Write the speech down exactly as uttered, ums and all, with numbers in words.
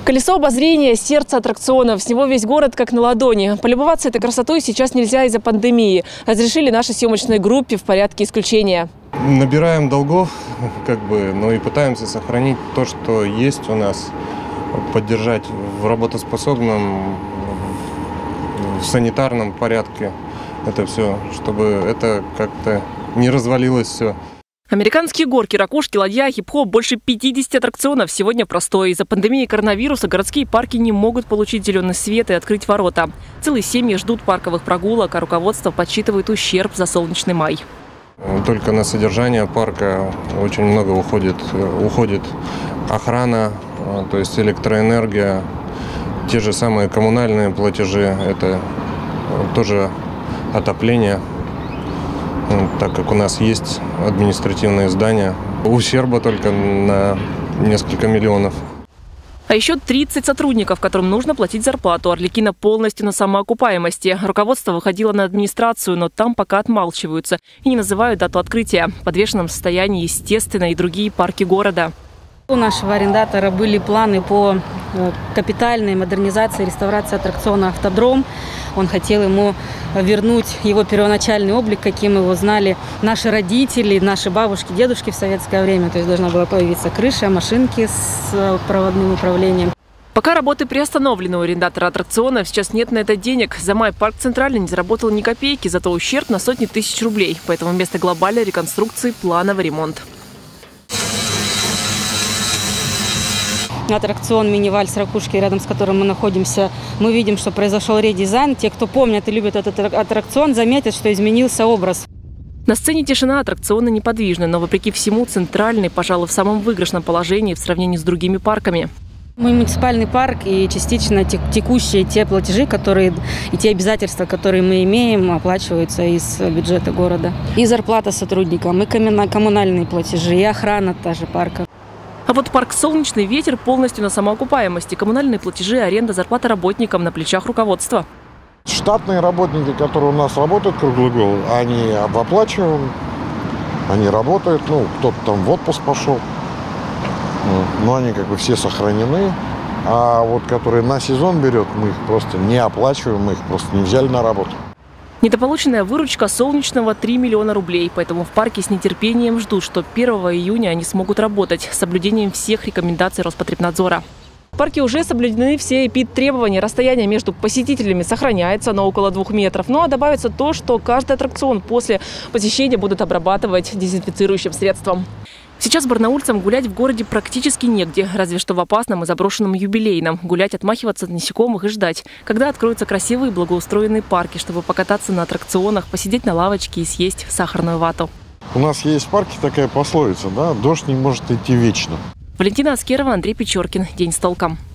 Колесо обозрения – сердце аттракционов. С него весь город как на ладони. Полюбоваться этой красотой сейчас нельзя из-за пандемии. Разрешили нашей съемочной группе в порядке исключения. Набираем долгов, как бы, но и пытаемся сохранить то, что есть у нас, поддержать в работоспособном, в санитарном порядке это все, чтобы это как-то не развалилось все. Американские горки, ракушки, ладья, хип-хоп, больше пятидесяти аттракционов сегодня простой. Из-за пандемии коронавируса городские парки не могут получить зеленый свет и открыть ворота. Целые семьи ждут парковых прогулок, а руководство подсчитывает ущерб за солнечный май. Только на содержание парка очень много уходит, уходит охрана, то есть электроэнергия, те же самые коммунальные платежи, это тоже отопление. Так как у нас есть административные здания, ущерба только на несколько миллионов. А еще тридцать сотрудников, которым нужно платить зарплату. Арлекино полностью на самоокупаемости. Руководство выходило на администрацию, но там пока отмалчиваются и не называют дату открытия. В подвешенном состоянии, естественно, и другие парки города. У нашего арендатора были планы по капитальной модернизации, реставрации аттракциона «Автодром». Он хотел ему вернуть его первоначальный облик, каким его знали наши родители, наши бабушки, дедушки в советское время. То есть должна была появиться крыша, машинки с проводным управлением. Пока работы приостановлены у арендатора аттракционов, сейчас нет на это денег. За май парк Центральный не заработал ни копейки, зато ущерб на сотни тысяч рублей. Поэтому вместо глобальной реконструкции плановый ремонт. Аттракцион «Мини-вальс ракушки», рядом с которым мы находимся, мы видим, что произошел редизайн. Те, кто помнят и любят этот аттракцион, заметят, что изменился образ. На сцене тишина, аттракционы неподвижны, но вопреки всему Центральный, пожалуй, в самом выигрышном положении в сравнении с другими парками. Мы муниципальный парк, и частично текущие те платежи, которые и те обязательства, которые мы имеем, оплачиваются из бюджета города. И зарплата сотрудникам, и коммунальные платежи, и охрана та же парка. А вот парк «Солнечный ветер» полностью на самоокупаемости. Коммунальные платежи, аренда, зарплата работникам на плечах руководства. Штатные работники, которые у нас работают круглый год, они оплачиваем, они работают, ну, кто-то там в отпуск пошел, но они как бы все сохранены. А вот которые на сезон берет, мы их просто не оплачиваем, мы их просто не взяли на работу. Недополученная выручка «Солнечного» – три миллиона рублей. Поэтому в парке с нетерпением ждут, что первого июня они смогут работать с соблюдением всех рекомендаций Роспотребнадзора. В парке уже соблюдены все эпид-требования. Расстояние между посетителями сохраняется на около двух метров. Ну а добавится то, что каждый аттракцион после посещения будут обрабатывать дезинфицирующим средством. Сейчас барнаульцам гулять в городе практически негде, разве что в опасном и заброшенном юбилейном. Гулять, отмахиваться от насекомых и ждать, когда откроются красивые благоустроенные парки, чтобы покататься на аттракционах, посидеть на лавочке и съесть сахарную вату. У нас есть в парке такая пословица, да, дождь не может идти вечно. Валентина Аскерова, Андрей Печоркин. День с толком.